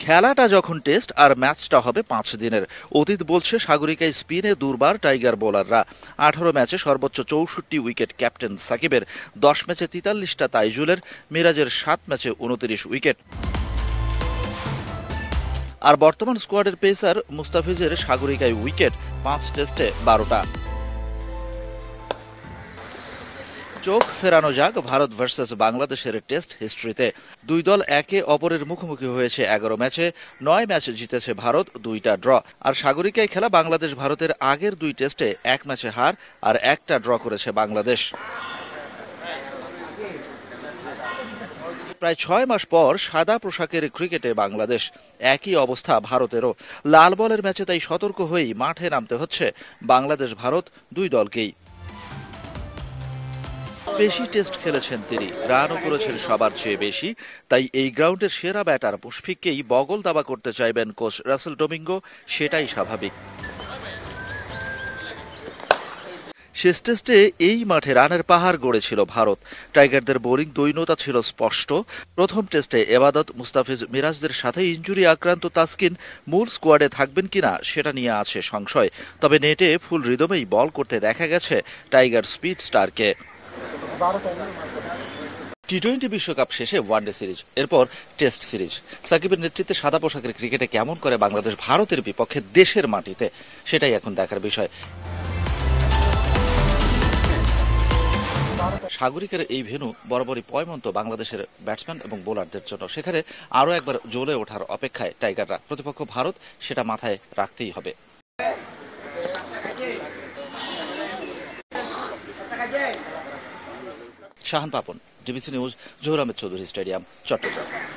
খেলাটা যখন টেস্ট আর ম্যাচটা হবে 5 দিনের। অতীত বলছে সাগরিকায় স্পিনে দুর্বার টাইগার বোলাররা। 18 ম্যাচে সর্বোচ্চ 64 উইকেট ক্যাপ্টেন সাকিবের, 10 ম্যাচে 43টা তাইজুলের, মিরাজের 7 ম্যাচে 29 উইকেট। আর বর্তমান স্কোয়াডের পেসার মুস্তাফিজের সাগরিকায় উইকেট, 5 টেস্টে 12টা। চোখ ফেরানো যাক ভারত ভার্সেস বাংলাদেশের টেস্ট হিস্ট্রিতে। দুই দল একে অপরের মুখোমুখি হয়েছে 11 ম্যাচে, 9 ম্যাচ জিতেছে ভারত, 2টা ড্র। আর সাগরিকায় খেলা বাংলাদেশ ভারতের আগের 2 টেস্টে 1 ম্যাচে হার আর 1টা ড্র করেছে বাংলাদেশ। প্রায় 6 মাস পর সাদা পোশাকের ক্রিকেটে বাংলাদেশ। একই অবস্থা ভারতেরও। লাল বলের ম্যাচে তাই সতর্ক হয়েই মাঠে নামতে হচ্ছে বাংলাদেশ ভারত দুই দলকেই। বেশি টেস্ট খেলেছেন তিনি, রানও করেছেন সবার চেয়ে বেশি। তাই এই গ্রাউন্ডের সেরা ব্যাটার মুশফিককেই বগল দাবা করতে চাইবেন কোচ রাসেল ডোমিঙ্গো, সেটাই স্বাভাবিক। শেষ টেস্টে এই মাঠে রানের পাহাড় গড়েছিল ভারত। টাইগারদের বোলিং দৈন্যতা ছিল স্পষ্ট। প্রথম টেস্টে এবাদত, মুস্তাফিজ, মিরাজদের সাথে ইনজুরি আক্রান্ত তাসকিন মূল স্কোয়াডে থাকবেন কিনা সেটা নিয়ে আছে সংশয়। তবে নেটে ফুল রিদমেই বল করতে দেখা গেছে টাইগার স্পিড স্টারকে। টি-20 বিশ্বকাপ শেষে ওয়ানডে সিরিজ, এরপর টেস্ট সিরিজ। সাকিবের নেতৃত্বে সাদা পোশাকের ক্রিকেটে কেমন করে বাংলাদেশ ভারতের বিপক্ষে দেশের মাটিতে, সেটাই এখন দেখার বিষয়। সাগরিকের এই ভেন্যু বরাবরই পয়মন্ত বাংলাদেশের ব্যাটসম্যান এবং বোলারদের জন্য। সেখানে আরও একবার জ্বলে ওঠার অপেক্ষায় টাইগাররা। প্রতিপক্ষ ভারত, সেটা মাথায় রাখতেই হবে। Shahan Papon, DBC news, Zahur Ahmed Chowdhury stadium, Chittagong.